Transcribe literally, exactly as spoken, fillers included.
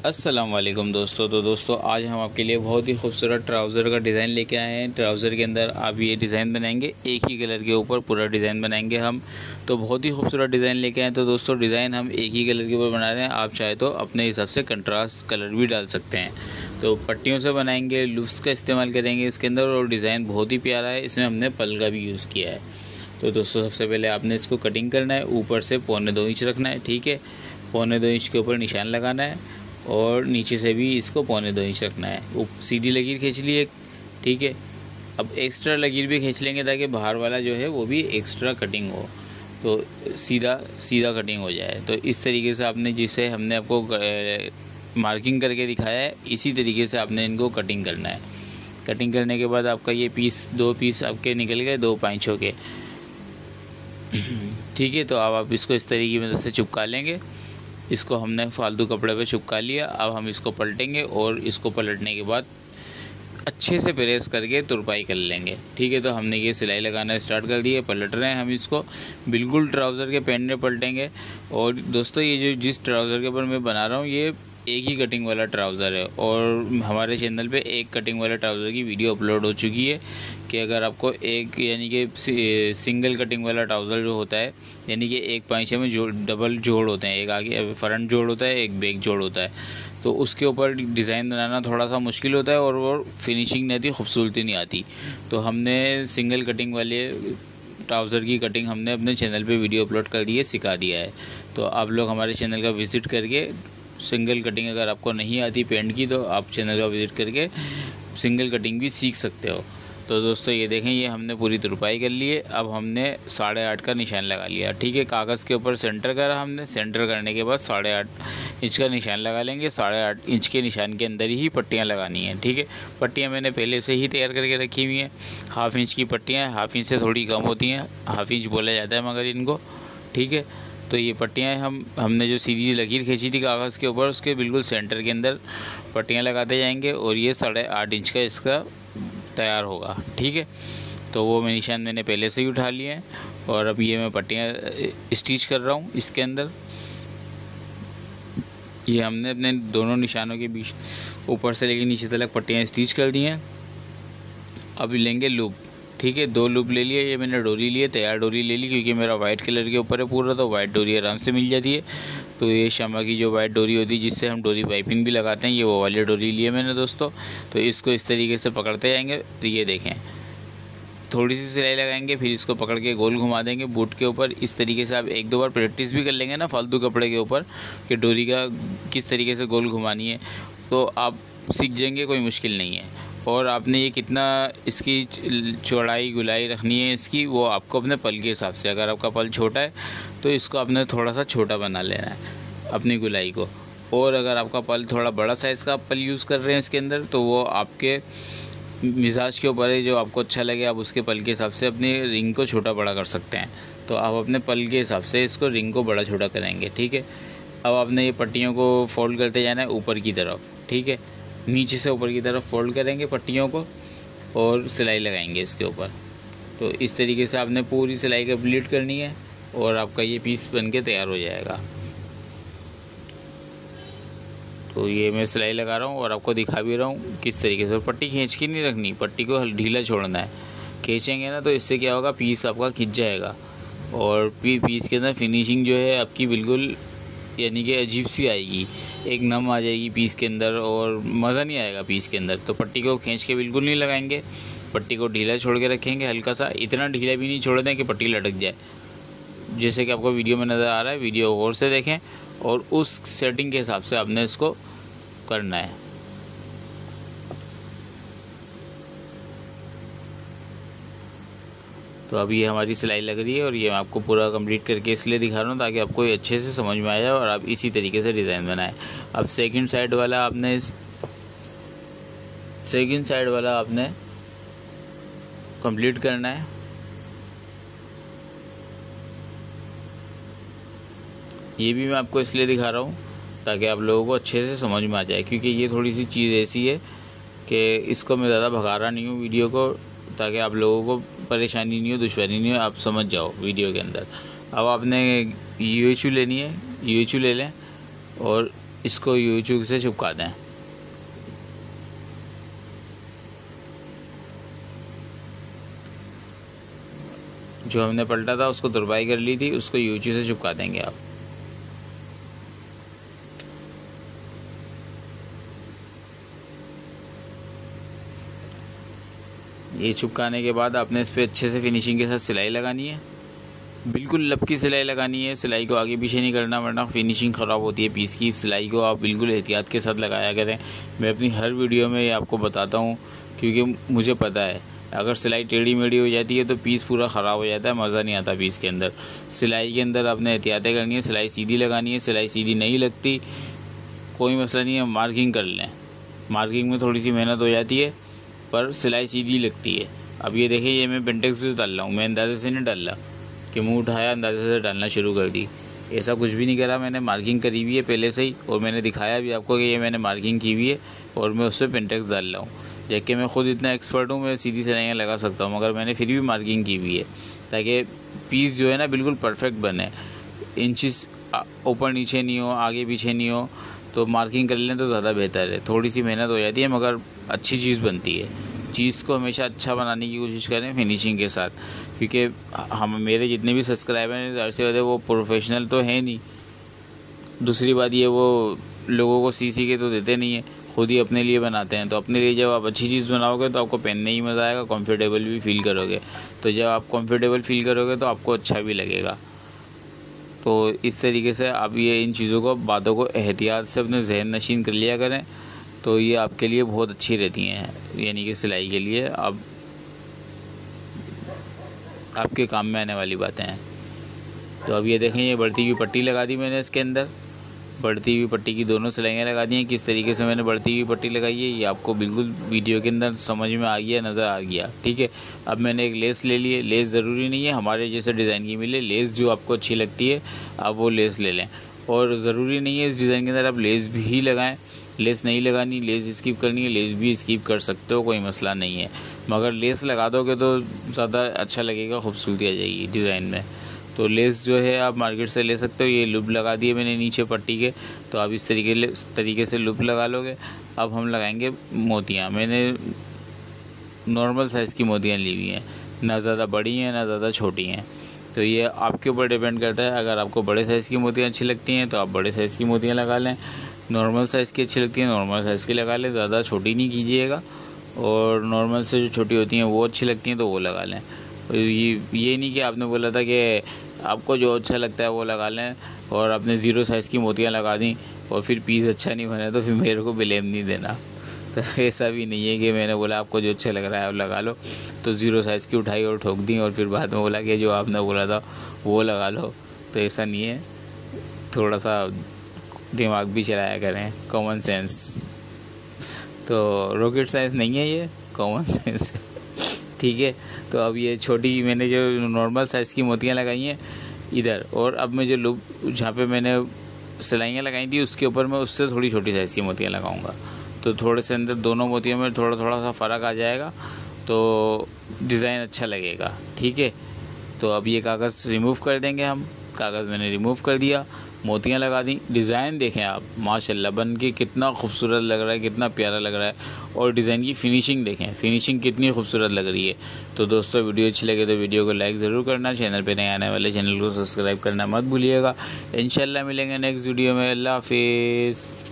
अस्सलाम वालेकुम दोस्तों। तो दोस्तों आज हम आपके लिए बहुत ही खूबसूरत ट्राउज़र का डिज़ाइन लेके आए हैं। ट्राउज़र के अंदर आप ये डिज़ाइन बनाएंगे, एक ही कलर के ऊपर पूरा डिज़ाइन बनाएंगे हम। तो बहुत ही खूबसूरत डिज़ाइन लेके आए। तो दोस्तों डिज़ाइन हम एक ही कलर के ऊपर बना रहे हैं, आप चाहे तो अपने हिसाब से कंट्रास्ट कलर भी डाल सकते हैं। तो पट्टियों से बनाएंगे, लूप्स का इस्तेमाल करेंगे इसके अंदर, और डिज़ाइन बहुत ही प्यारा है। इसमें हमने पल का भी यूज़ किया है। तो दोस्तों सबसे पहले आपने इसको कटिंग करना है, ऊपर से पौने दो इंच रखना है, ठीक है। पौने दो इंच के ऊपर निशान लगाना है और नीचे से भी इसको पौने दो इंच रखना है। सीधी लकीर खींच ली एक, ठीक है। अब एक्स्ट्रा लकीर भी खींच लेंगे ताकि बाहर वाला जो है वो भी एक्स्ट्रा कटिंग हो, तो सीधा सीधा कटिंग हो जाए। तो इस तरीके से आपने, जिसे हमने आपको मार्किंग करके दिखाया है, इसी तरीके से आपने इनको कटिंग करना है। कटिंग करने के बाद आपका ये पीस, दो पीस आपके निकल गए, दो पाँचों के, ठीक है। तो अब आप इसको इस तरीके में से चिपका लेंगे। इसको हमने फालतू कपड़े पे चिपका लिया। अब हम इसको पलटेंगे और इसको पलटने के बाद अच्छे से प्रेस करके तुरपाई कर लेंगे, ठीक है। तो हमने ये सिलाई लगाना स्टार्ट कर दी है, पलट रहे हैं हम इसको, बिल्कुल ट्राउज़र के पैंट में पलटेंगे। और दोस्तों ये जो जिस ट्राउज़र के ऊपर मैं बना रहा हूँ ये एक ही कटिंग वाला ट्राउज़र है, और हमारे चैनल पे एक कटिंग वाला ट्राउज़र की वीडियो अपलोड हो चुकी है कि अगर आपको एक, यानी कि सिंगल कटिंग वाला ट्राउज़र जो होता है, यानी कि एक पाइचे में जो डबल जोड़ होते हैं, एक आगे फ्रंट जोड़ होता है, एक बैक जोड़ होता है, तो उसके ऊपर डिज़ाइन बनाना थोड़ा सा मुश्किल होता है और वो फिनिशिंग नहीं आती, खूबसूरती नहीं आती। तो हमने सिंगल कटिंग वाले ट्राउज़र की कटिंग हमने अपने चैनल पे वीडियो अपलोड कर दी है, सिखा दिया है। तो आप लोग हमारे चैनल का विज़िट करके सिंगल कटिंग, अगर आपको नहीं आती पेंट की, तो आप चैनल का विज़िट करके सिंगल कटिंग भी सीख सकते हो। तो दोस्तों ये देखें, ये हमने पूरी तुरपाई कर ली है। अब हमने साढ़े आठ का निशान लगा लिया, ठीक है। कागज़ के ऊपर सेंटर करा हमने, सेंटर करने के बाद साढ़े आठ इंच का निशान लगा लेंगे। साढ़े आठ इंच के निशान के अंदर ही पट्टियाँ लगानी हैं, ठीक है। पट्टियाँ मैंने पहले से ही तैयार करके रखी हुई हैं। हाफ़ इंच की पट्टियाँ, हाफ़ इंच से थोड़ी कम होती हैं, हाफ़ इंच बोला जाता है मगर इनको, ठीक है। तो ये पट्टियाँ हम हमने जो सीधी लकीर खींची थी कागज़ के ऊपर, उसके बिल्कुल सेंटर के अंदर पट्टियाँ लगाते जाएंगे और ये साढ़े आठ इंच का इसका तैयार होगा, ठीक है। तो वो मैं निशान मैंने पहले से ही उठा लिए हैं और अब ये मैं पट्टियाँ स्टिच कर रहा हूँ इसके अंदर। ये हमने अपने दोनों निशानों के बीच ऊपर से लेकर नीचे तक पट्टियाँ स्टिच कर दी हैं। अब लेंगे लूप, ठीक है। दो लूप ले लिए, ये मैंने डोरी लिए, तैयार डोरी ले ली, क्योंकि मेरा वाइट कलर के ऊपर है पूरा, तो वाइट डोरी आराम से मिल जाती है। तो ये शमा की जो वाइट डोरी होती है जिससे हम डोरी पाइपिंग भी लगाते हैं, ये वो वाली डोरी लिए मैंने दोस्तों। तो इसको इस तरीके से पकड़ते जाएंगे। तो ये देखें, थोड़ी सी सिलाई लगाएंगे, फिर इसको पकड़ के गोल घुमा देंगे बूट के ऊपर। इस तरीके से आप एक दो बार प्रैक्टिस भी कर लेंगे ना फालतू कपड़े के ऊपर कि डोरी का किस तरीके से गोल घुमानी है, तो आप सीख जाएंगे, कोई मुश्किल नहीं है। और आपने ये कितना इसकी चौड़ाई गुलाई रखनी है इसकी, वो आपको अपने पल के हिसाब से, अगर आपका पल छोटा है तो इसको आपने थोड़ा सा छोटा बना लेना है अपनी गुलाई को। और अगर आपका पल थोड़ा बड़ा साइज़ का पल यूज़ कर रहे हैं इसके अंदर, तो वो आपके मिजाज के ऊपर है, जो आपको अच्छा लगे आप उसके पल के हिसाब से अपनी रिंग को छोटा बड़ा कर सकते हैं। तो आप अपने पल के हिसाब से इसको रिंग को बड़ा छोटा करेंगे, ठीक है। अब आपने ये पट्टियों को फोल्ड करते जाना है ऊपर की तरफ, ठीक है। नीचे से ऊपर की तरफ फोल्ड करेंगे पट्टियों को और सिलाई लगाएंगे इसके ऊपर। तो इस तरीके से आपने पूरी सिलाई कंप्लीट करनी है और आपका ये पीस बन के तैयार हो जाएगा। तो ये मैं सिलाई लगा रहा हूँ और आपको दिखा भी रहा हूँ किस तरीके से। और पट्टी खींच के नहीं रखनी, पट्टी को ढीला छोड़ना है। खींचेंगे ना तो इससे क्या होगा, पीस आपका खिंच जाएगा और पी पीस के अंदर फिनिशिंग जो है आपकी बिल्कुल, यानी कि अजीब सी आएगी, एक नम आ जाएगी पीस के अंदर और मज़ा नहीं आएगा पीस के अंदर। तो पट्टी को खींच के बिल्कुल नहीं लगाएंगे, पट्टी को ढीला छोड़ के रखेंगे, हल्का सा, इतना ढीला भी नहीं छोड़ दें कि पट्टी लटक जाए। जैसे कि आपको वीडियो में नज़र आ रहा है, वीडियो गौर से देखें और उस सेटिंग के हिसाब से आपने इसको करना है। तो अभी ये हमारी सिलाई लग रही है और ये मैं आपको पूरा कंप्लीट करके इसलिए दिखा रहा हूँ ताकि आपको ये अच्छे से समझ में आ जाए और आप इसी तरीके से डिज़ाइन बनाएं। अब सेकंड साइड वाला आपने सेकंड साइड वाला आपने कंप्लीट करना है। ये भी मैं आपको इसलिए दिखा रहा हूँ ताकि आप लोगों को अच्छे से समझ में आ जाए, क्योंकि ये थोड़ी सी चीज़ ऐसी है कि इसको मैं ज़्यादा भगा रहा नहीं हूँ वीडियो को, ताकि आप लोगों को परेशानी नहीं हो, दुश्वारी नहीं हो, आप समझ जाओ वीडियो के अंदर। अब आपने यू एच यू लेनी है, यू एच यू ले लें और इसको यूं चूक से चिपका दें। जो हमने पलटा था उसको तुरपाई कर ली थी, उसको यूचू से चिपका देंगे आप। ये चिपकाने के बाद आपने इस पर अच्छे से फिनिशिंग के साथ सिलाई लगानी है, बिल्कुल लपकी सिलाई लगानी है। सिलाई को आगे पीछे नहीं करना, वरना फिनिशिंग ख़राब होती है पीस की। सिलाई को आप बिल्कुल एहतियात के साथ लगाया करें। मैं अपनी हर वीडियो में ये आपको बताता हूँ, क्योंकि मुझे पता है अगर सिलाई टेढ़ी मेढ़ी हो जाती है तो पीस पूरा ख़राब हो जाता है, मज़ा नहीं आता पीस के अंदर। सिलाई के अंदर आपने एहतियातें करनी है, सिलाई सीधी लगानी है। सिलाई सीधी नहीं लगती कोई मसला नहीं है, मार्किंग कर लें। मार्किंग में थोड़ी सी मेहनत हो जाती है पर सिलाई सीधी लगती है। अब ये देखिए, ये मैं पेंटेक्स से डाल रहा हूँ, मैं अंदाजे से नहीं डाल रहा कि मुंह उठाया अंदाजे से डालना शुरू कर दी, ऐसा कुछ भी नहीं करा। मैंने मार्किंग करी हुई है पहले से ही, और मैंने दिखाया भी आपको कि ये मैंने मार्किंग की हुई है और मैं उस पर पेंटेक्स डाल रहा हूँ। जबकि मैं खुद इतना एक्सपर्ट हूँ, मैं सीधी सिलाइयाँ लगा सकता हूँ, मगर मैंने फिर भी मार्किंग की हुई है ताकि पीस जो है ना बिल्कुल परफेक्ट बने। इंचिस ऊपर नीचे नहीं हो, आगे पीछे नहीं हो, तो मार्किंग कर लें तो ज़्यादा बेहतर है। थोड़ी सी मेहनत हो जाती है मगर अच्छी चीज़ बनती है। चीज़ को हमेशा अच्छा बनाने की कोशिश करें फिनिशिंग के साथ, क्योंकि हम मेरे जितने भी सब्सक्राइबर हैं ज़ाहिर सी बात है वो प्रोफेशनल तो है नहीं। दूसरी बात ये, वो लोगों को सी सी के तो देते नहीं है, खुद ही अपने लिए बनाते हैं। तो अपने लिए जब आप अच्छी चीज़ बनाओगे तो आपको पहनने ही मज़ा आएगा, कंफर्टेबल भी फील करोगे। तो जब आप कंफर्टेबल फील करोगे तो आपको अच्छा भी लगेगा। तो इस तरीके से आप ये इन चीज़ों को, बातों को एहतियात से अपने जहन नशीन कर लिया करें, तो ये आपके लिए बहुत अच्छी रहती हैं, यानी कि सिलाई के लिए अब आपके काम में आने वाली बातें हैं। तो अब ये देखें, ये बढ़ती हुई पट्टी लगा दी मैंने इसके अंदर, बढ़ती हुई पट्टी की दोनों सिलाइयाँ लगा दी हैं। किस तरीके से मैंने बढ़ती हुई पट्टी लगाई है ये आपको बिल्कुल वीडियो के अंदर समझ में आ गया, नज़र आ गया, ठीक है। अब मैंने एक लेस ले ली है। लेस ज़रूरी नहीं है हमारे जैसे डिज़ाइन की मिले, लेस जो आपको अच्छी लगती है आप वो लेस ले लें। और ज़रूरी नहीं है इस डिज़ाइन के अंदर आप लेस भी लगाएं, लेस नहीं लगानी, लेस स्किप करनी है, लेस भी स्किप कर सकते हो, कोई मसला नहीं है। मगर लेस लगा दोगे तो ज़्यादा अच्छा लगेगा, खूबसूरती आ जाएगी डिज़ाइन में। तो लेस जो है आप मार्केट से ले सकते हो। ये लूप लगा दिए मैंने नीचे पट्टी के, तो आप इस तरीके तरीके से लूप लगा लोगे। अब हम लगाएंगे मोतियाँ। मैंने नॉर्मल साइज़ की मोतियाँ ली हुई हैं, ना ज़्यादा बड़ी हैं ना ज़्यादा छोटी हैं। तो ये आपके ऊपर डिपेंड करता है। अगर आपको बड़े साइज़ की मोतियाँ अच्छी लगती हैं तो आप बड़े साइज़ की मोतियाँ लगा लें, नॉर्मल साइज़ की अच्छी लगती है नॉर्मल साइज़ की लगा लें, ज़्यादा छोटी नहीं कीजिएगा। और नॉर्मल से जो छोटी होती हैं वो अच्छी लगती हैं तो वो लगा लें। ये ये नहीं कि आपने बोला था कि आपको जो अच्छा लगता है वो लगा लें और आपने ज़ीरो साइज़ की मोतियाँ लगा दी और फिर पीस अच्छा नहीं बना तो फिर मेरे को ब्लेम नहीं देना। तो ऐसा भी नहीं है कि मैंने बोला आपको जो अच्छा लग रहा है वो लगा लो, तो ज़ीरो साइज़ की उठाई और ठोक दी और फिर बाद में बोला कि जो आपने बोला था वो लगा लो। तो ऐसा नहीं है, थोड़ा सा दिमाग भी चलाया करें, कॉमन सेंस। तो रॉकेट साइंस नहीं है ये, कॉमन सेंस है, ठीक है। तो अब ये छोटी मैंने जो नॉर्मल साइज़ की मोतियाँ लगाई हैं इधर, और अब मैं जो लूप जहाँ पे मैंने सिलाइयाँ लगाई थी उसके ऊपर मैं उससे थोड़ी छोटी साइज़ की मोतियाँ लगाऊंगा। तो थोड़े से अंदर दोनों मोतियों में थोड़ा थोड़ा सा फ़र्क आ जाएगा तो डिज़ाइन अच्छा लगेगा, ठीक है। तो अब ये कागज़ रिमूव कर देंगे हम। कागज़ मैंने रिमूव कर दिया, मोतियाँ लगा दी। डिज़ाइन देखें आप, माशाल्लाह बन के कितना खूबसूरत लग रहा है, कितना प्यारा लग रहा है। और डिज़ाइन की फ़िनिशिंग देखें, फ़िनिशिंग कितनी खूबसूरत लग रही है। तो दोस्तों वीडियो अच्छी लगे तो वीडियो को लाइक ज़रूर करना, चैनल पे नए आने वाले चैनल को सब्सक्राइब करना मत भूलिएगा। इंशाल्लाह मिलेंगे नेक्स्ट वीडियो में। अल्लाह हाफिज़।